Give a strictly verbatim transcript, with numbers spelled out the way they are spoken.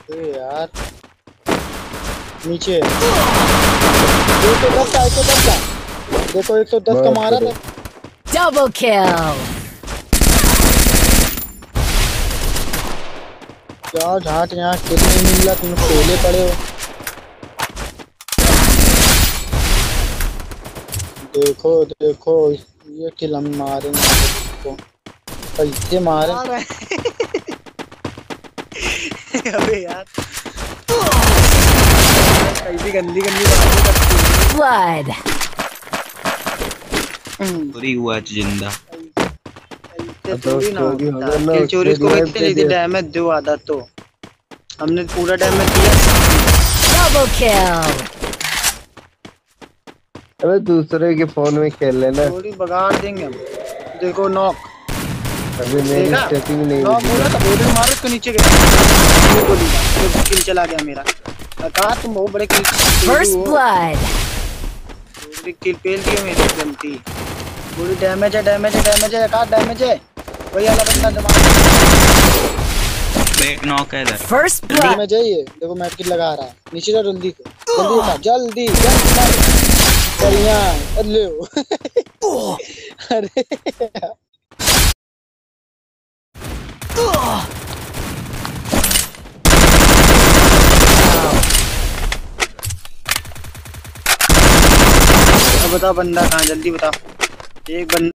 अरे यार नीचे एक सौ दस का एक सौ दस का देखो एक सौ दस का मारा था। Double kill. क्या झाट यहाँ किल नहीं मिल रहा, तुम पहले पड़े हो। देखो देखो ये किल हम मारेंगे इसको, कैसे मारे। अबे यार कैसी गंदी गंदी बातें करती है। Blood. चोरी हुआ जिंदा। ऐसे थोड़ी ना होता। किल चोरी को वैसे नहीं थी, डैमेज दो आधा तो हमने पूरा डैमेज दिया। Double kill. अबे दूसरे के फोन में खेल लेना। चोरी बगाड़ देंगे हम। देखो नॉक, अभी मेरी सेटिंग नहीं नॉक हुई। बोला था बोले मारो उसको नीचे गया। गोली का किल चला गया मेरा। कहा तुम बहुत बड़े किल। First blood. किल पेल दिए मेरी गलती। पूरी डैमेज है डैमेज है डैमेज है कहा डैमेज है। वही वाला बंदा दिमाग बैक नॉक है इधर। First blood. मैं जाइए देखो मैं किल लगा रहा है नीचे जा जल्दी को जल्दी उठा जल्दी जल्दी मार बढ़िया ले अरे बता बंदा कहाँ जल्दी बता। एक बंदा